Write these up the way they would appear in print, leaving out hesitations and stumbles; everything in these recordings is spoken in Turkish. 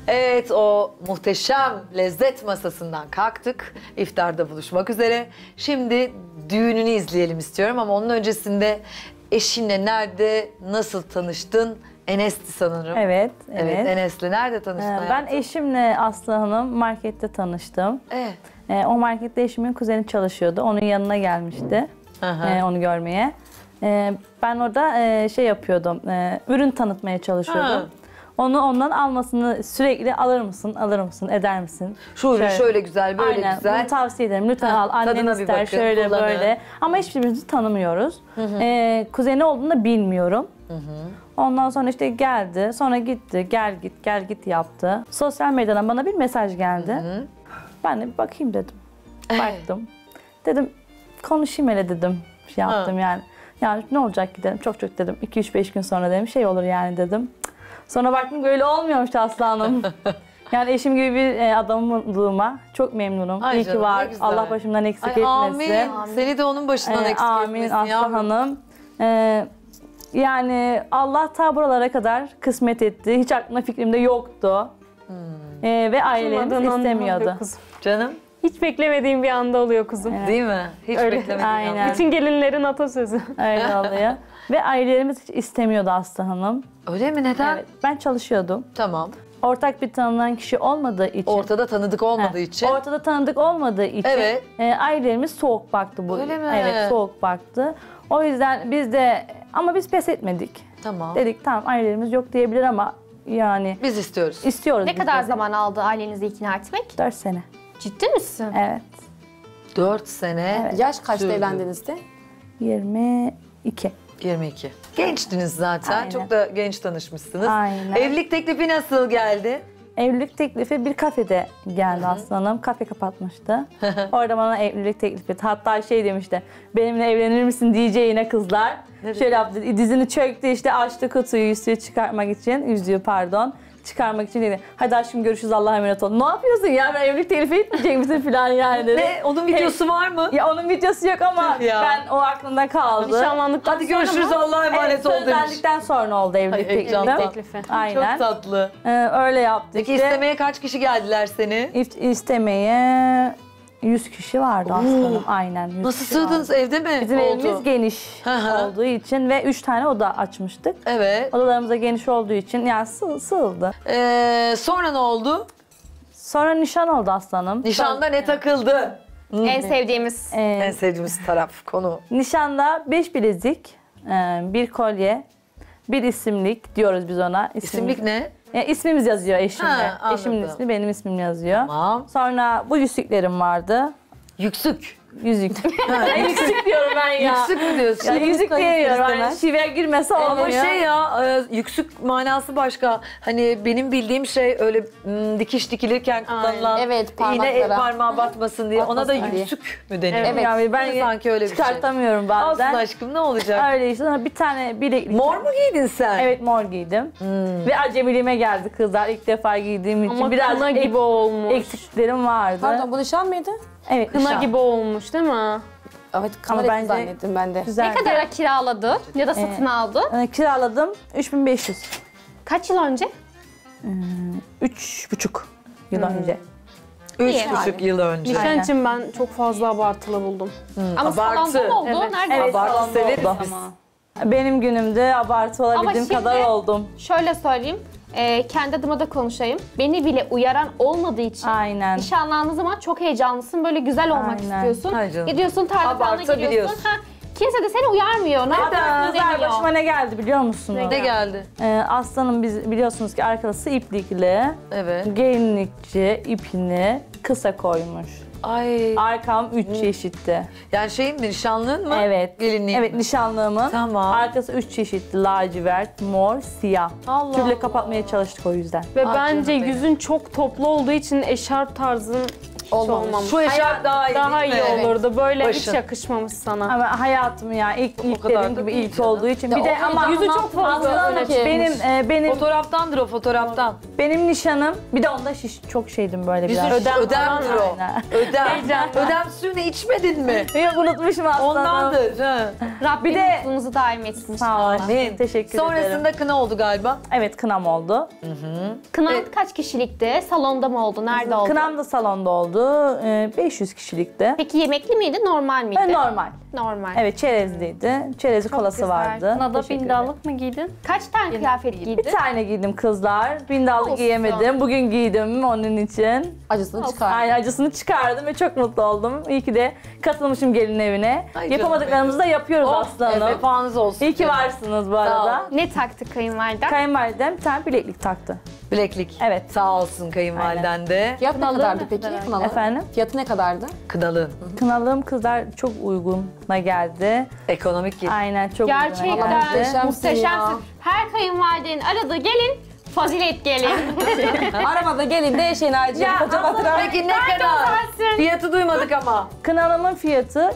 Evet, o muhteşem lezzet masasından kalktık. İftarda buluşmak üzere. Şimdi düğününü izleyelim istiyorum ama onun öncesinde eşinle nerede, nasıl tanıştın? Enes'ti sanırım. Evet, Evet, Enes'le nerede tanıştın? Ben hayatım? eşimle Aslı Hanım markette tanıştım. Evet. O markette eşimin kuzeni çalışıyordu. Onun yanına gelmişti Aha. onu görmeye. Ben orada şey yapıyordum, ürün tanıtmaya çalışıyordum. Ha. Onu ondan almasını sürekli alır mısın, eder misin? Şu ürün şöyle güzel, böyle Aynen, güzel. bunu tavsiye ederim. Lütfen Ha, al. Annen tadına bir ister, bakın, şöyle kullanın. böyle. Ama hiçbirimizi tanımıyoruz. Kuzeni olduğunu da bilmiyorum. Ondan sonra işte geldi, sonra gitti, gel git yaptı. Sosyal medyadan bana bir mesaj geldi. Ben de bir bakayım dedim. Baktım. Dedim konuşayım hele dedim. Şey yaptım yani. Yani ne olacak ki dedim. Çok dedim. 2-3-5 gün sonra dedim şey olur yani dedim. Sonra baktım böyle olmuyormuş Aslı Hanım. Yani eşim gibi bir adamın bulduğuma çok memnunum. Ay İyi canım, ki var. ne güzel. Allah başımdan eksik Ay, etmesin. amin. Seni de onun başından eksik Amin etmesin Aslı yavrum. Hanım. Yani Allah ta buralara kadar kısmet etti. Hiç aklımda fikrimde yoktu. Ve ailelerimiz istemiyordu. Canım, Hiç beklemediğim bir anda oluyor kuzum. değil mi? Hiç Öyle. beklemedim. Aynen. Bütün gelinlerin atasözü. Öyle oluyor. Ve ailelerimiz hiç istemiyordu Aslı Hanım. Öyle mi? Neden? Evet, ben çalışıyordum. Tamam. Ortak bir tanınan kişi olmadığı için. Ortada tanıdık olmadığı için. Ortada tanıdık olmadığı için. Evet. Ailelerimiz soğuk baktı bu. Öyle mi? Evet, soğuk baktı. O yüzden biz de ama biz pes etmedik. Tamam. Dedik tamam ailelerimiz yok diyebilir ama yani Biz istiyoruz. istiyoruz. Ne biz kadar de. zaman aldı ailenizi ikna etmek? 4 sene. Ciddi misin? Evet. 4 sene. Yaş kaçta sürdü. evlendiniz de? 22. 22. Gençtiniz zaten. Aynen. Çok da genç tanışmışsınız. Aynen. Evlilik teklifi nasıl geldi? Evlilik teklifi bir kafede geldi aslanım. Kafe kapatmıştı. Orada bana evlilik teklifi etti. Hatta şey demişti. Benimle evlenir misin diyeceğine kızlar. Şöyle yaptı. Dizini çöktü işte açtı kutuyu yüzüğü çıkartmak için. Yüzüğü pardon. Çıkarmak için dedi. Hadi aşkım görüşürüz Allah'a emanet ol. Ne yapıyorsun ya? Ben evlilik teklifi etmeyecek misin falan yani dedi. Ne? Onun videosu var mı? Ya onun videosu yok ama Ya. ben o aklımda kaldı. Nişanlandıktan Hadi sonra görüşürüz mı? Allah'a emanet ol demiş. Sözlendikten sonra oldu evlilik Ay, heyecandan. teklifi. Teklifi. Aynen. Çok tatlı. Öyle yaptık. Peki işte. istemeye kaç kişi geldiler seni? İstemeye 100 kişi vardı aslanım. Aynen 100 Nasıl kişi vardı. sığdınız? Evde mi Bizim oldu? evimiz geniş Hı hı. olduğu için ve 3 tane oda açmıştık. Evet. Odalarımız da geniş olduğu için yani sığıldı. Sonra ne oldu? Sonra nişan oldu aslanım. Nişanda ne takıldı? En sevdiğimiz. En sevdiğimiz taraf, konu. Nişanda 5 bilezik, bir kolye, bir isimlik diyoruz biz ona. İsimlik ne? İsmimiz yazıyor eşimle. Ha, anladım. Eşimin ismi, benim ismim yazıyor. Tamam. Sonra bu yüzüklerim vardı. Yüksük. Yüzük. Yüksük diyorum ben ya. Yüksük mü diyorsun? Ya yüzük diyemiyorum. Yani şive girmese olmuyor. Ama şey ya, yüksük manası başka. Hani benim bildiğim şey öyle dikiş dikilirken kullanılan Evet, iğne parmaklara. parmağa batmasın diye. Ona da Batmasın diye. yüksük mü deniyor? Evet. Yani ben Sanki öyle bir şey. çıkartamıyorum Olsun bazen. aşkım, ne olacak? Öyle işte sonra bir tane bileklik. Mor mu giydin sen? Evet mor giydim. Ve acemiliğime geldi kızlar. İlk defa giydiğim için Ama biraz kına gibi olmuş. eksiklerim vardı. Pardon bu nişan mıydı? Evet Kına nişan. gibi olmuş değil mi? Evet Ama kamera bence- zannettim ben de. Güzel. Ne kadara kiraladı ya da satın aldı? Kiraladım 3500. Kaç yıl önce? 3,5 yıl önce. 3,5 yıl önce. Nişan Aynen. için ben çok fazla abartılı buldum. Ama abartı. salonda mı oldu? Evet. Nerede? Evet, Abartı salonda severiz oldu. biz. Benim günümde abartı olabildiğim şimdi- kadar oldum. Şöyle söyleyeyim. Kendi adıma da konuşayım. Beni bile uyaran olmadığı için Aynen. nişanlandığın zaman çok heyecanlısın. Böyle güzel olmak Aynen. istiyorsun. Ay canım. Gidiyorsun tarlalarına Abartabiliyorsun. gidiyorsun. Ha, kimse de seni uyarmıyor. Ne yapıyorsun Kızlar demiyor. başıma ne geldi biliyor musunuz? Ne geldi? Aslanım biz biliyorsunuz ki arkası iplikli, Evet. gelinlikçi ipini kısa koymuş. Ay. Arkam 3 çeşitti. Yani şeyin mi, nişanlığın mı? Evet. Gelinliğin Evet mi? nişanlığımın. Tamam. Arkası 3 çeşitli lacivert, mor, siyah. Allah Tülle Allah. kapatmaya çalıştık o yüzden. Ve Ah bence canım benim. yüzün çok toplu olduğu için eşarp tarzın hiç olmamış. Şu eşarp daha iyi Daha değil iyi mi? olurdu. Böyle Başın. hiç yakışmamış sana. Ama hayatım ya ilk kadar dediğim da gibi değil ilk canım. olduğu için. Ya Bir de o ama yüzü çok fazla Aslanım, öyle benim Fotoğraftandır o, fotoğraftan. Benim nişanım, bir de onda çok şeydim böyle biraz. Ödemdir o. Aynen. Ödem suyunu içmedin mi? Yok unutmuşum aslında. Ondandır. Ha. Rabbim Bir de- mutluluğunuzu daim etsin. Sağ ol. Amin. Teşekkür ederim. Sonrasında kına oldu galiba. Evet kınam oldu. Kınan kaç kişilikti? Salonda mı oldu? Nerede oldu? Kınam da salonda oldu. 500 kişilikti. Peki yemekli miydi, normal miydi? Normal. Normal. Evet çerezliydi. Çerezi kolası güzel. vardı. Kınada Teşekkür bindallık mı giydin? Kaç tane kıyafet giydin? Bir tane giydim kızlar. Bindallı Olsun. giyemedim. Bugün giydim onun için. Acısını çıkar. Aynen acısını çıkardım ve çok mutlu oldum. İyi ki de katılmışım gelin evine. Ay Yapamadıklarımızı da yapıyoruz Oh, aslanım. vefanız olsun. İyi ki varsınız bu arada. Ne taktı kayınvaliden? Kayınvalidem bir tane bileklik taktı. Bileklik. Evet. Sağ olsun kayınvaliden de. Fiyat ne kadardı peki? Kınalı. Efendim? Fiyatı ne kadardı? Kınalığın. Kınalığım kızlar çok uyguna geldi. Ekonomik gelin. Aynen çok Gerçekten uyguna geldi. muhteşemsin muhteşemsin. ya. Her kayınvalidenin aradığı gelin, fazilet gelin. Arabada gelin de eşeğini harcayın. Koca batıran. Peki ne kadar? uzansın. Fiyatı duymadık ama. Kınalığımın fiyatı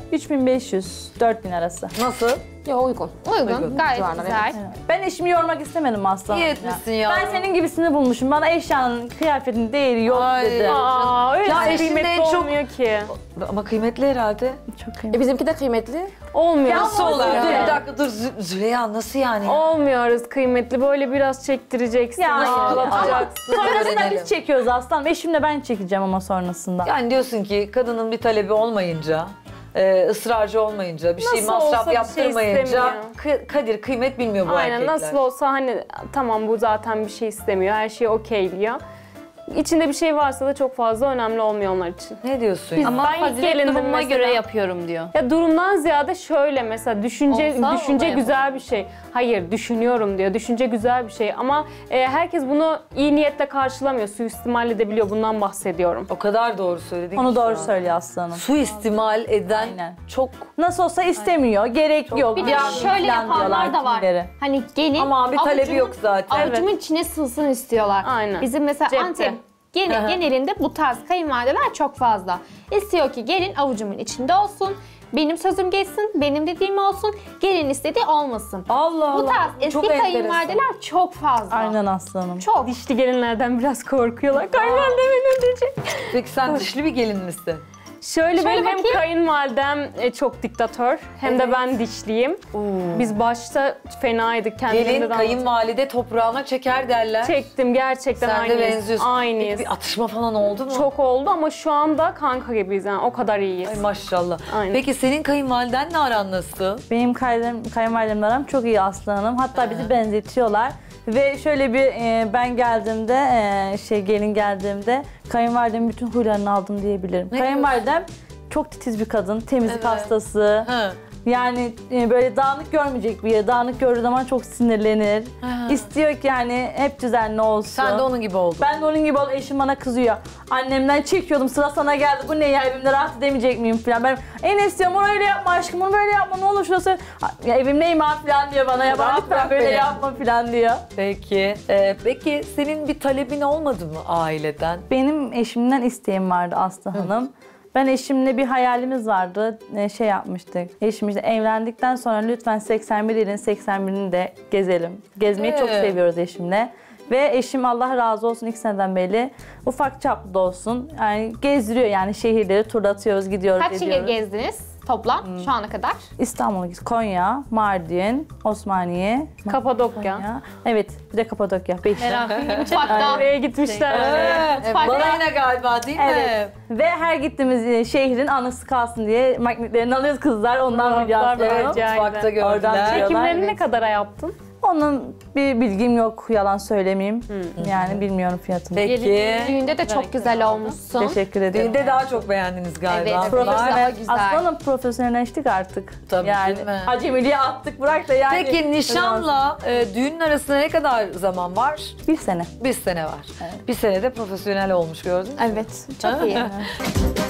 3500-4000 arası. Nasıl? Ya uygun. Uygun, gayet Civarlar, güzel. Ben eşimi yormak istemedim aslında. İyi etmişsin ya. Ben senin gibisini bulmuşum. Bana eşyanın, kıyafetin değeri yok Ay. dedi. Aa, öyle Ya eşin de kıymetli en çok- olmuyor ki. Ama kıymetli herhalde. Çok kıymetli. Bizimki de kıymetli. Olmuyor. Nasıl oluyor? olsun. Dur bir dakika dur Züleyha nasıl yani? Olmuyoruz kıymetli. Böyle biraz çektireceksin. Ya, ağlatacaksın. Sonrasında Öğrenelim. biz çekiyoruz aslan. Eşimle ben çekeceğim ama sonrasında. Yani diyorsun ki kadının bir talebi olmayınca, ısrarcı olmayınca, bir şey Nasıl masraf olsa bir şey yaptırmayınca istemiyor. kadir kıymet bilmiyor bu Aynen erkekler. nasıl olsa hani tamam bu zaten bir şey istemiyor. Her şeyi okeyliyor. İçinde bir şey varsa da çok fazla önemli olmuyor onlar için. Ne diyorsun ya? Ama ben ilk gelindim durumuma mesela. göre yapıyorum diyor. Ya durumdan ziyade şöyle mesela düşünce Olsa o da güzel bir şey. Hayır düşünüyorum diyor. Düşünce güzel bir şey ama herkes bunu iyi niyetle karşılamıyor. Suistimal edebiliyor. Bundan bahsediyorum. O kadar doğru söyledin Onu ki doğru şu an. söylüyor aslanım. Suistimal eden Aynen. çok Nasıl olsa istemiyor, gerek yok. Bir de falan şöyle filan yapanlar diyorlar da var. kimileri. Hani gelin ama bir talebi avucumun- yok zaten. Avucumun içine sığsın istiyorlar. Aynen. Bizim mesela Cepte. Antep genelinde bu tarz kayınvalideler çok fazla. İstiyor ki gelin avucumun içinde olsun. Benim sözüm geçsin, benim dediğim olsun, gelin istediği olmasın. Allah Allah. Bu tarz Çok eski enteresan. kayınvalideler çok fazla. Aynen aslanım. Çok. Dişli gelinlerden biraz korkuyorlar. Kayınvalide beni öldürecek. Peki sen dişli bir gelin misin? Şöyle benim hem bakayım. kayınvalidem çok diktatör hem de ben dişliyim. Biz başta fenaydık kendilerinde Gelin de kayınvalide toprağına çeker derler. çektim gerçekten Sen de aynıyız. benziyorsun. Aynıyız. Peki bir atışma falan oldu mu? Çok oldu ama şu anda kanka gibiyiz yani o kadar iyiyiz. Ay maşallah. Aynen. Peki senin kayınvalidenle aran nasıl? Benim kayınvalidemle aram çok iyi aslanım. Hatta bizi benzetiyorlar. Ve şöyle bir ben geldiğimde, gelin geldiğimde kayınvalidemin bütün huylarını aldım diyebilirim. Ne Kayınvalidem çok titiz bir kadın, temizlik Evet. hastası. Ha. Yani böyle dağınık görmeyecek bir yer. Dağınık gördüğü zaman çok sinirlenir. İstiyor ki yani hep düzenli olsun. Sen de onun gibi oldun. Ben de onun gibi ol. Eşim bana kızıyor. Annemden çekiyordum. Sıra sana geldi. Bu ne ya? Evimde rahat edemeyecek miyim falan. Ben en istiyorum. Onu öyle yapma aşkım. Onu böyle yapma. Ne olur şurası. Ya evimdeyim ha falan diyor bana. Ya bana Rahat lütfen bırak böyle beni. yapma falan diyor. Peki. Peki senin bir talebin olmadı mı aileden? Benim eşimden isteğim vardı Aslı Hanım. Ben eşimle bir hayalimiz vardı. Şey yapmıştık. Eşim işte evlendikten sonra lütfen 81 ilin 81'ini de gezelim. Gezmeyi çok seviyoruz eşimle. Ve eşim Allah razı olsun 2 seneden beri ufak çaplı da olsun. Yani gezdiriyor yani şehirleri turlatıyoruz, gidiyoruz, Kaç şehir ediyoruz. gezdiniz toplam şu ana kadar? İstanbul, Konya, Mardin, Osmaniye, Kapadokya. Konya. Evet, bir de Kapadokya. 5. Mutfakta. Oraya gitmişler. Balayına galiba değil mi? Evet. Ve her gittiğimiz şehrin anısı kalsın diye magnetlerini alıyoruz kızlar. Ondan video Fotoğraflar atıyorum. rica Mutfakta ederim. Oradan gördüler. çekiyorlar. Çekimlerini ne Evet. kadara yaptın? Onun bir bilgim yok, yalan söylemeyeyim. Yani bilmiyorum fiyatını. Peki. Düğünde de çok güzel olmuşsun. Teşekkür ederim. Düğünde daha çok beğendiniz galiba. Evet, Profesyonel, daha güzel. aslanım profesyonelleştik artık. Tabii, yani değil mi? acemiliği attık bırak da yani. Peki nişanla düğünün arasında ne kadar zaman var? 1 sene. Bir sene var. Bir senede profesyonel olmuş gördün mü? Evet, çok iyi.